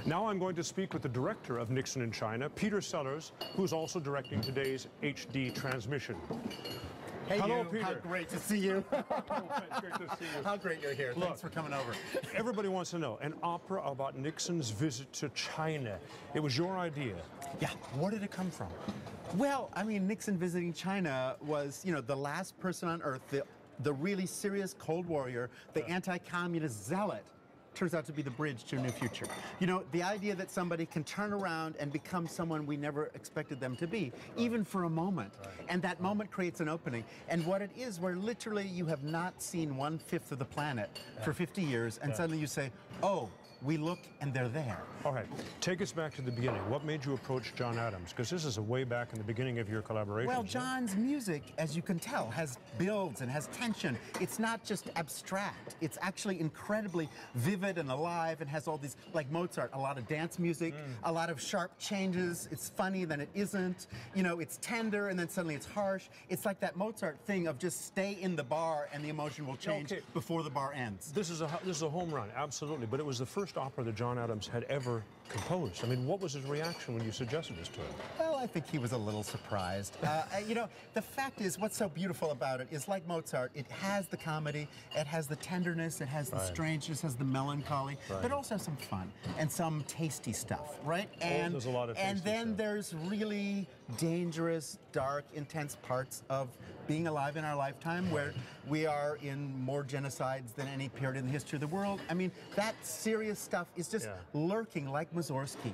Now I'm going to speak with the director of Nixon in China, Peter Sellers, who's also directing today's HD transmission. Hey, hello, you. Peter. How great to see you. Great to see you. How great you're here. Look, thanks for coming over. Everybody wants to know, an opera about Nixon's visit to China. It was your idea. Yeah. Where did it come from? Well, I mean, Nixon visiting China was, the last person on earth, the really serious Cold Warrior, the anti-communist zealot. Turns out to be the bridge to a new future. The idea that somebody can turn around and become someone we never expected them to be, even for a moment. And that moment creates an opening. And what it is, where literally you have not seen 1/5 of the planet for 50 years, and suddenly you say, oh, we look and they're there. All right, take us back to the beginning. What made you approach John Adams? Because this is a way back in the beginning of your collaboration. Well, John's music, as you can tell, has builds and has tension. It's not just abstract. It's actually incredibly vivid and alive and has all these, like Mozart, a lot of dance music, a lot of sharp changes. It's funny, then it isn't. It's tender and then suddenly it's harsh. It's like that Mozart thing of just stay in the bar and the emotion will change before the bar ends. This is a home run, absolutely. But it was the first opera that John Adams had ever composed. I mean, what was his reaction when you suggested this to him? Well, I think he was a little surprised. The fact is, what's so beautiful about it is, like Mozart, it has the comedy, it has the tenderness, it has the strangeness, it has the melancholy, but also some fun and some tasty stuff, right? And there's a lot of and tasty then stuff. There's really dangerous, dark, intense parts of being alive in our lifetime, where we are in more genocides than any period in the history of the world. I mean, that serious stuff is just lurking, like Mussorgsky.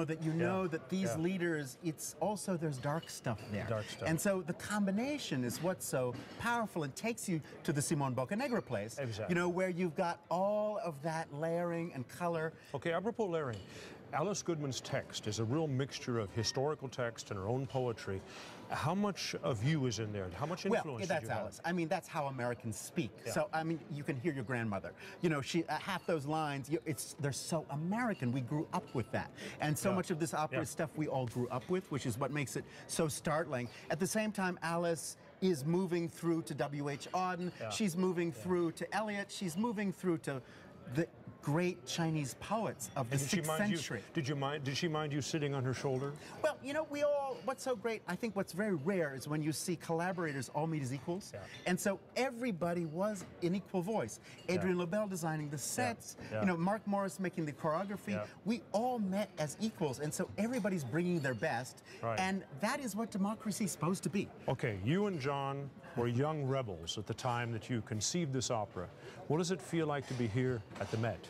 That these leaders, it's also, there's dark stuff there. Dark stuff. And so the combination is what's so powerful and takes you to the Simon Boccanegra place. Exactly. Where you've got all of that layering and color. Okay, apropos layering, Alice Goodman's text is a real mixture of historical text and her own poetry. How much of you is in there? How much influence did that's you have? Alice. I mean, that's how Americans speak. Yeah. So, I mean, you can hear your grandmother. She half those lines, they're so American. We grew up with that. And so much of this opera is stuff we all grew up with, which is what makes it so startling. At the same time, Alice is moving through to W.H. Auden. She's moving through to Eliot. She's moving through to the great Chinese poets of the 6th century. Did she mind you sitting on her shoulder? Well, what's so great, I think what's very rare is when you see collaborators all meet as equals. And so everybody was an equal voice. Adrian Lobel designing the sets, Mark Morris making the choreography. We all met as equals, and so everybody's bringing their best. And that is what democracy is supposed to be. Okay, you and John were young rebels at the time that you conceived this opera. What does it feel like to be here at the Met?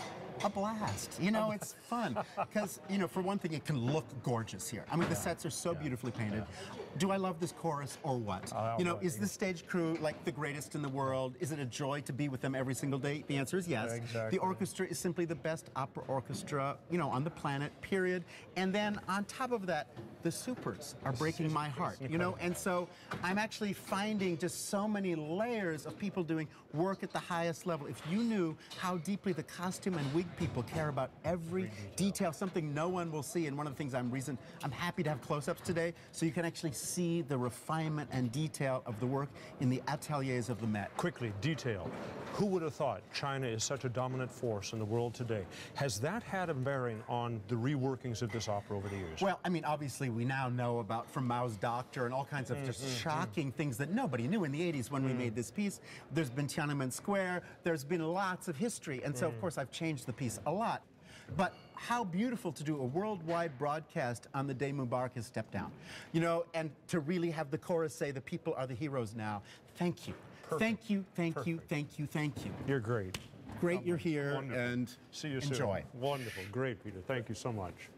A blast. It's fun because, for one thing, it can look gorgeous here. I mean, the sets are so beautifully painted. Do I love this chorus or what? Is the stage crew like the greatest in the world? Is it a joy to be with them every single day? The answer is yes. Exactly. The orchestra is simply the best opera orchestra, on the planet, period. And then on top of that, the supers are breaking my heart, and so I'm actually finding just so many layers of people doing work at the highest level. If you knew how deeply the costume and wig people care about every detail, something no one will see, and one of the things I'm happy to have close-ups today, so you can actually see the refinement and detail of the work in the ateliers of the Met. Quickly, detail. Who would have thought China is such a dominant force in the world today? Has that had a bearing on the reworkings of this opera over the years? Well, I mean, obviously, we now know about from Mao's Doctor and all kinds of just shocking things that nobody knew in the 80s when we made this piece. There's been Tiananmen Square. There's been lots of history. And so, of course, I've changed the piece a lot. But how beautiful to do a worldwide broadcast on the day Mubarak has stepped down. And to really have the chorus say, the people are the heroes now. Thank you. Perfect. Thank you, thank you, thank you, thank you. You're great. Great you're here, Wonderful. and See you enjoy. soon. Wonderful. Great, Peter. Thank you so much.